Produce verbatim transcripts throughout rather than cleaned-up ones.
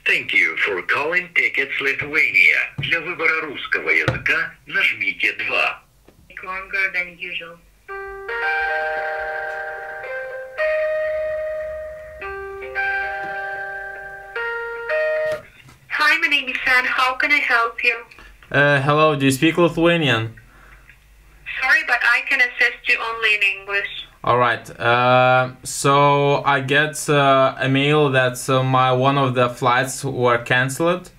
Thank you for calling Tickets Lithuania. Для выбора русского языка нажмите два. Longer than usual. Hi, my name is Anne. How can I help you? Uh, hello, do you speak Lithuanian? Sorry, but I can assist you only in English. Alright, uh, so I get uh, a mail that uh, my one of the flights were cancelled.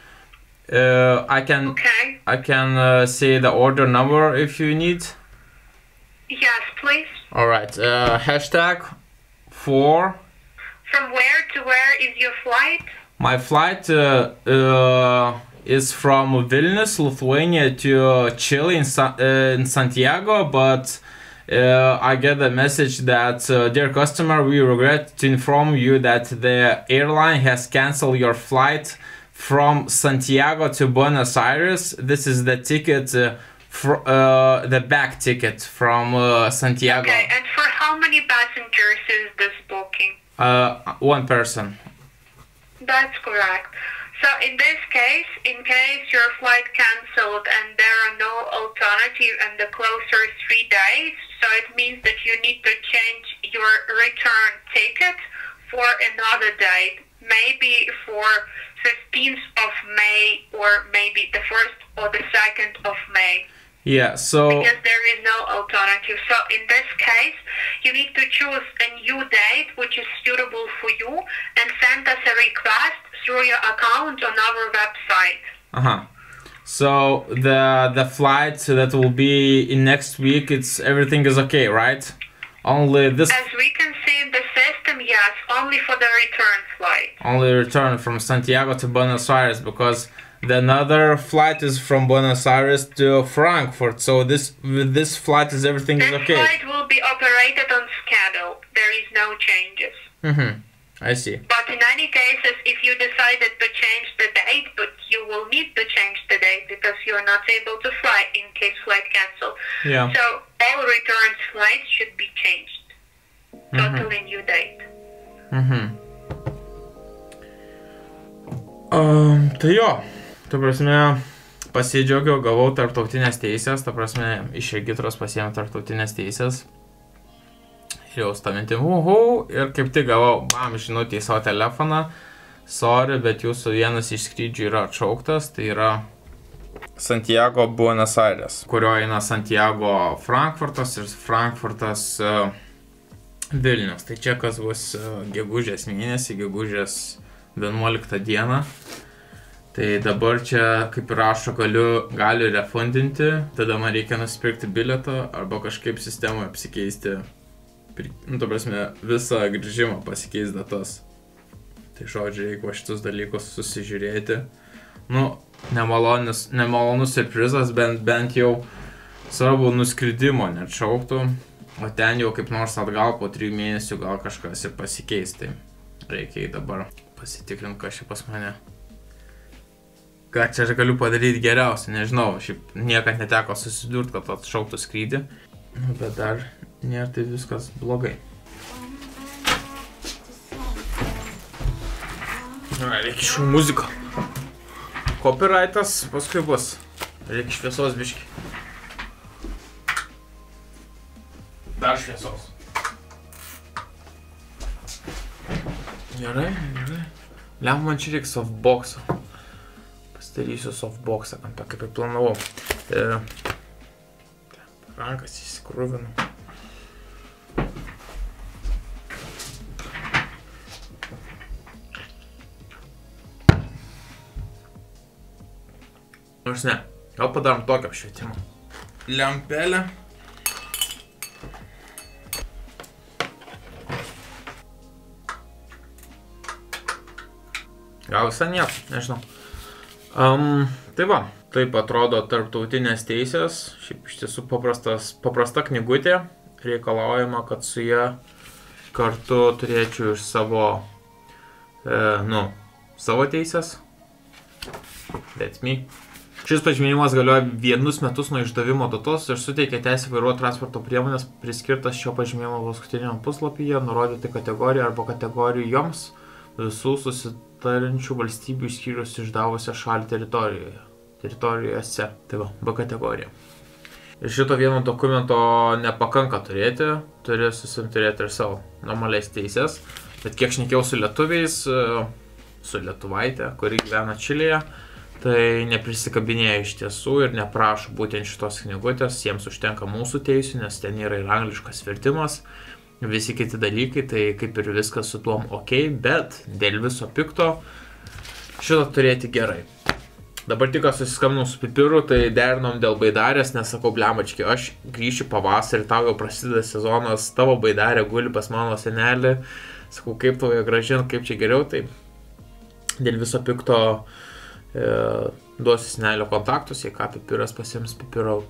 Uh, I can Okay. I can uh, say the order number if you need. Yes, please. Alright, uh, hashtag four. From where to where is your flight? My flight uh, uh, is from Vilnius, Lithuania to Chile in, Sa uh, in Santiago, but uh, I get a message that, uh, dear customer, we regret to inform you that the airline has cancelled your flight from Santiago to Buenos Aires. This is the ticket, uh, for, uh, the back ticket from uh, Santiago. Okay, and for how many passengers is this booking? Uh, one person. That's correct. So in this case, in case your flight cancelled and there are no alternative and the closer is three days, so it means that you need to change your return ticket for another date, maybe for fifteenth of May or maybe the first or the second of May. Yeah, so Because there is no alternative. So in this case, you need to choose a new date which is suitable for you and send us a request through your account on our website. uh-huh. So the the flight that will be in next week, it's everything is okay, right? Only this As we can see in the system, yes, only for the return flight. only return from Santiago to Buenos Aires, because the another flight is from Buenos Aires to Frankfurt. So this with this flight is everything is This okay. flight will be operated on schedule. There is no changes. Mm-hmm. I see. But in any cases, if you decided to change the date, but you will need to change the date because you are not able to fly in case flight cancel. Yeah. So all return flights should be changed. Totally new date. Mhm. Um, tai jo, ta prasme, pasidžiaugiau, gavau tarptautinės teisės, ta prasme, iš regitros pasiėmė tarptautinės teisės. Ir jau stamintim, uhu, ir kaip tik gavau, bam, žinutę į savo telefoną. Sorry, bet jūsų vienas iš skrydžių yra atšauktas, tai yra Santiago Buenos Aires, kurio eina Santiago Frankfurtas ir Frankfurtas uh, Vilnius. Tai čia kas bus uh, gegužės mėnesį, gegužės vienuoliktą dieną. Tai dabar čia, kaip rašo, galiu, galiu refundinti, tada man reikia nusipirkti bilietą arba kažkaip sistemoje apsikeisti, nu, ta prasme, visą grįžimą pasikeis datas. Tai žodžiu, jeigu šitus dalykus susižiūrėti, nu, nemalonus, nemalonus surprizas, bent, bent jau svarbu nuskridimo neatšauktų, o ten jau kaip nors atgal po trijų mėnesių gal kažkas ir pasikeis, tai reikia dabar pasitikrinti, kas čia pas mane. Ką čia aš galiu padaryti geriausiai, nežinau, šiaip niekad neteko susidurti, kad atšauktų skrydį, nu, bet dar nėra tai viskas blogai. Reikia šių muziką. Copyrightas paskui bus. Reikia šviesos biški. Dar šviesos. Gerai, gerai. Lem man čia reikia softboxą. Pasidarysiu softboxą, ant to kaip ir planavau. E, rankas įsikruvinu. Nors ne, gal padarom tokią apšvietimą. Lempelę. Gal visą nieko, nežinau. Um, tai va, taip atrodo tarptautinės teisės. Šiaip iš tiesų paprastas, paprasta knygutė. Reikalaujama, kad su ją kartu turėčiau iš savo, e, nu, savo teisės. That's me. Šis pažymėjimas galioja vienus metus nuo išdavimo datos ir suteikia teisę vairuoti transporto priemonės priskirtas šio pažymėjimo paskutiniam puslapyje, nurodyti kategoriją arba kategorijoms visų susitarančių valstybių išskyrus išdavusią šalį teritorijoje. teritorijose. Tai va, B kategorija. Ir šito vieno dokumento nepakanka turėti, turi susiturėti ir savo normaliais teisės. Bet kiek šnekėjau su lietuviais, su lietuvaitė, kuri gyvena Čilėje, tai neprisikabinėja iš tiesų ir neprašo būtent šitos knygutės, jiems užtenka mūsų teisių, nes ten yra ir angliškas vertimas, visi kiti dalykai, tai kaip ir viskas su tuom ok, bet dėl viso pikto šitą turėti gerai. Dabar tik susiskambinau su Pipiru, tai derinom dėl baidarės, nes sakau, blemački, aš grįšiu pavasarį, tau jau prasideda sezonas, tavo baidarė guli pas mano senelį, sakau, kaip tau ją grąžint, kaip čia geriau, tai dėl viso pikto e, duosiu senelio kontaktus, jei ką Pipiras pasiims Pipiro,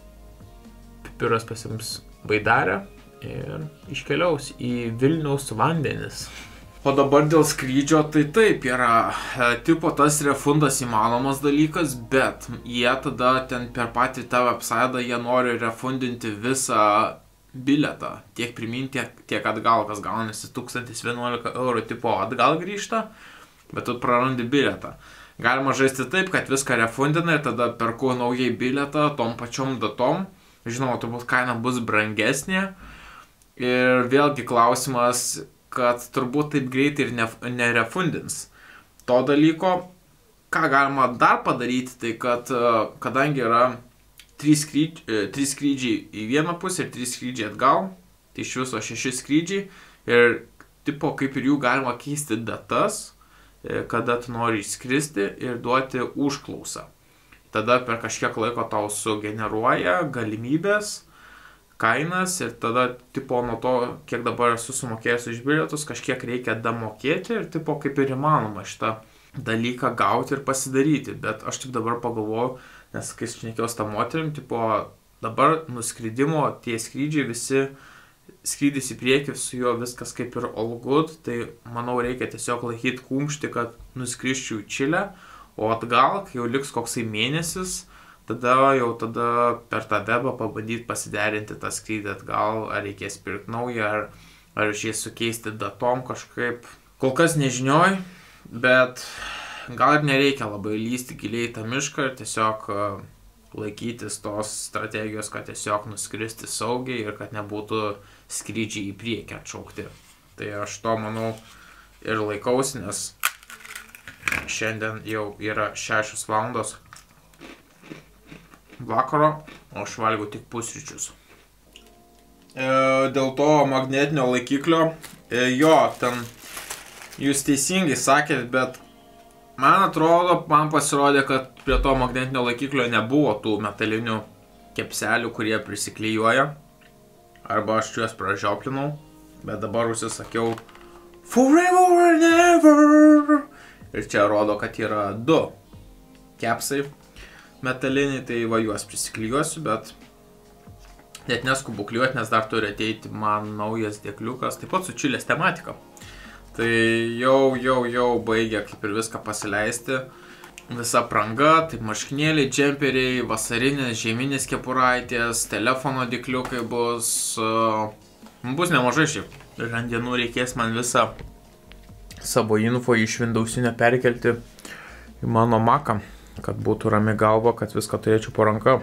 Pipiras pasiims baidarę ir iškeliaus į Vilniaus vandenis. O dabar dėl skrydžio, tai taip yra, e, tipo tas refundas įmanomas dalykas, bet jie tada ten per patį tą website jie nori refundinti visą bilietą, tiek primin, tiek, tiek atgal, kas gaunasi tūkstantis vienuolika eurų tipo atgal grįžta, bet tu prarandi bilietą. Galima žaisti taip, kad viską refundina ir tada perku naujai bilietą tom pačiom datom. Žinoma, turbūt kaina bus brangesnė. Ir vėlgi klausimas, kad turbūt taip greitai ir nerefundins to dalyko. Ką galima dar padaryti, tai kad kadangi yra trys skrydžiai, trys skrydžiai į vieną pusę ir trys skrydžiai atgal, tai iš viso šeši skrydžiai ir tipo kaip ir jų galima keisti datas, kada tu nori išskristi ir duoti užklausą. Tada per kažkiek laiko tau sugeneruoja galimybės, kainas ir tada tipo nuo to, kiek dabar esu sumokėjęs už bilietus, kažkiek reikia damokėti ir tipo kaip ir įmanoma šitą dalyką gauti ir pasidaryti. Bet aš tik dabar pagalvojau, nes kai šnekėjau su tą moterim, tipo dabar nuskridimo tie skrydžiai visi skrydis į priekį, su juo viskas kaip ir all good, tai manau reikia tiesiog laikyti kumštį, kad nuskriščiau į Čilę, o atgal, kai jau liks koksai mėnesis, tada jau tada per tą webą pabandyti pasiderinti tą skrydį atgal, ar reikės pirkti naują, ar, ar išės sukeisti datom kažkaip. Kol kas nežinioj, bet gal ir nereikia labai lysti giliai į tą mišką ir tiesiog laikytis tos strategijos, kad tiesiog nuskristi saugiai ir kad nebūtų skrydžiai į priekį atšaukti. Tai aš to manau ir laikausi, nes šiandien jau yra šešios valandos vakaro, o aš valgiau tik pusryčius. E, dėl to magnetinio laikiklio, e, jo, ten jūs teisingai sakėt, bet man atrodo, man pasirodė, kad prie to magnetinio laikiklio nebuvo tų metalinių kepselių, kurie prisiklijuoja. Arba aš juos pražioplinau, bet dabar užsisakiau forever and ever. Ir čia rodo, kad yra du kepsai metaliniai, tai va juos prisiklijuosiu, bet net neskubu klijuoti, nes dar turi ateiti man naujas dėkliukas, taip pat su Čilės tematika. Tai jau, jau, jau baigia kaip ir viską pasileisti. Visa apranga, tai marškinėliai, džemperiai, vasarinės, žieminės kepuraitės, telefono dėkliukai bus. Uh, bus nemažai šiaip. Ir ant dienų reikės man visą savo info iš Windowsinio perkelti į mano Macą, kad būtų rami galva, kad viską turėčiau po ranka.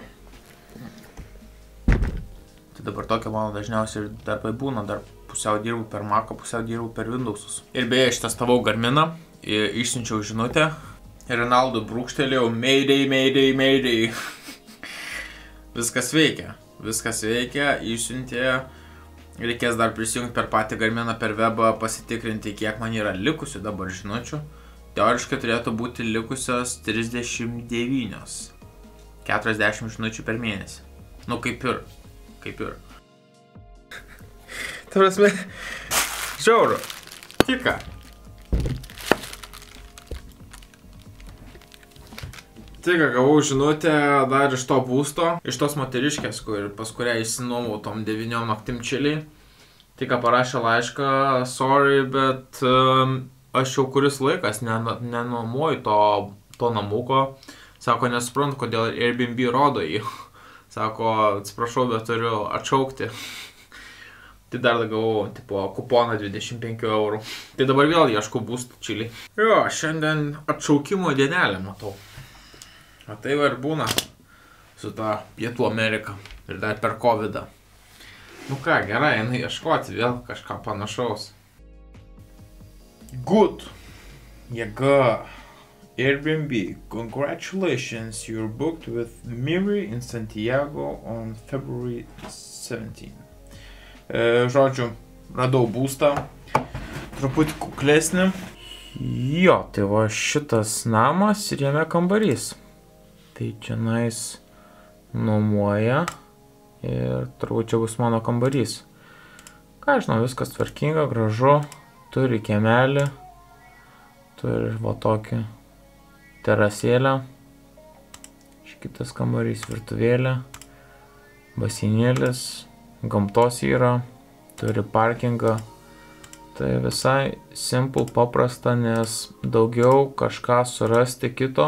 Tai dabar tokia mano dažniausiai darbai būna, dar pusiau dirbu per Macą, pusiau dirbu per Windowsus. Ir beje, aš testavau Garminą, išsiunčiau žinutę. Rinaldo brūkštelėjau, mayday, mayday, mayday. Viskas veikia, viskas veikia, išsiuntė. Reikės dar prisijungti per patį Garminą per webą, pasitikrinti, kiek man yra likusių dabar žinučių. Teoriškai turėtų būti likusios trisdešimt devynios. keturiasdešimt žinučių per mėnesį. Nu kaip ir, kaip ir. Ta prasme, žiauru. Tik ką. Tik ką gavau žinutę dar iš to būsto, iš tos moteriškės, kur, pas kurią išsinuomau tom devyniom naktim Čilėj. Tik ką parašė laišką, sorry, bet um, aš jau kuris laikas nenuomoju to, to namuko. Sako, nesuprantu, kodėl Airbnb rodo jį. Sako, atsiprašau, bet turiu atšaukti. Tai dar gavau, tipo, kuponą dvidešimt penkių eurų. Tai dabar vėl ieškau būstų Čilėj. Jo, šiandien atšaukimo dienelę matau. O tai va ir būna su ta Pietų Amerika. Ir dar per kovidą. Nu ką, gerai, einu ieškoti vėl kažką panašaus. Good. Jėga. Airbnb. Congratulations, you're booked with Miri in Santiago on February seventeenth. E, žodžiu, radau būstą, truputį kuklesnį. Jo, tai va šitas namas ir jame kambarys. Tai čia nais nuomoja ir turbūt čia bus mano kambarys. Ką žinau, viskas tvarkinga, gražu, turi kiemelį, turi va tokį terasėlę. Šitas kambarys virtuvėlė, baseinėlis. Gamtos yra, turi parkingą. Tai visai simple, paprasta, nes daugiau kažką surasti kito.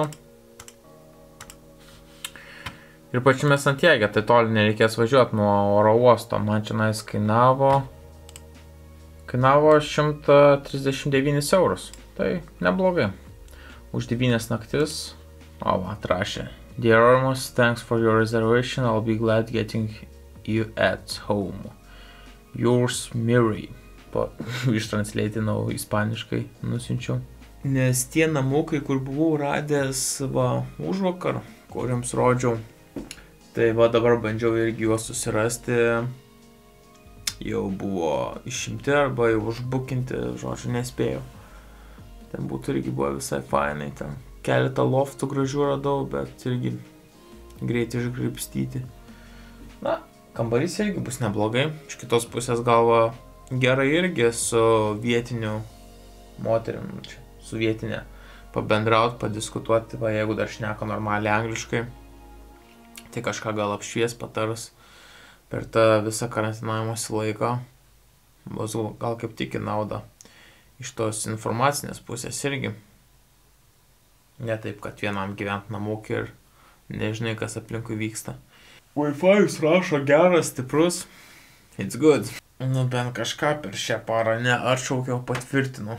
Ir pačiame Santiage, tai toli nereikės važiuoti nuo oro uosto. Man čia nais kainavo, kainavo šimtą trisdešimt devynis eurus. Tai neblogai. Už devynias naktis. O, va, atrašė. Dear Ormus, thanks for your reservation. I'll be glad getting you at home. Yours, Miri. Po, ištranslėtinau ispaniškai, nusinčiau. Nes tie namukai, kur buvau radęs, va, užvakar, kur jums rodžiau, tai va dabar bandžiau irgi juos susirasti. Jau buvo išimti arba jau užbukinti, žodžiu, nespėjau. Ten būtų irgi buvo visai fainai, ten keletą loftų gražių radau, bet irgi greit išgraibstyti. Na, kambarys irgi bus neblogai. Iš kitos pusės galva gerai irgi su vietiniu moterim, čia, su vietinė, pabendraut, padiskutuoti, va, jeigu dar šneka normaliai angliškai, tai kažką gal apšvies, patars per tą visą karantinavimosi laiką. Bus gal kaip tik į naudą iš tos informacinės pusės irgi. Ne taip, kad vienam gyvent namūkį ir nežinai, kas aplinkui vyksta. Wi-Fi rašo geras, stiprus. It's good. Nu, bent kažką per šią parą neatšaukiau, patvirtinau.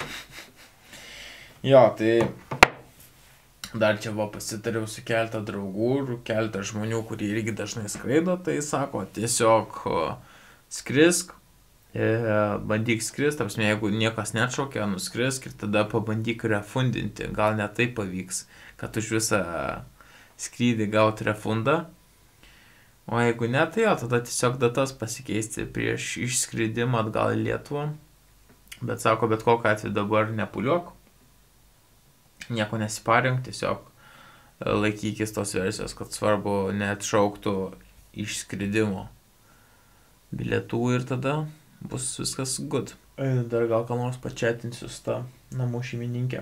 Jo, tai dar čia va pasitariau su keletą draugų ir keletą žmonių, kurie irgi dažnai skraido, tai sako, tiesiog skrisk, e, bandyk skrist, tapsime, jeigu niekas neatšaukia, nuskrisk ir tada pabandyk refundinti, gal ne tai pavyks, kad už visą skrydį gauti refundą. O jeigu ne, tai jo, tada tiesiog datas pasikeisti prieš išskridimą atgal į Lietuvą. Bet sako, bet kokiu atveju dabar nepuliuok. Nieko nesiparink, tiesiog laikykis tos versijos, kad svarbu neatšauktų išskridimo bilietų ir tada bus viskas good. Dar gal ką nors pačetinsiu su tą namų šeimininkė.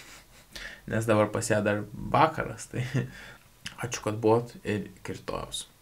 Nes dabar pas ją dar vakaras, tai ačiū, kad buvot ir iki rytojaus.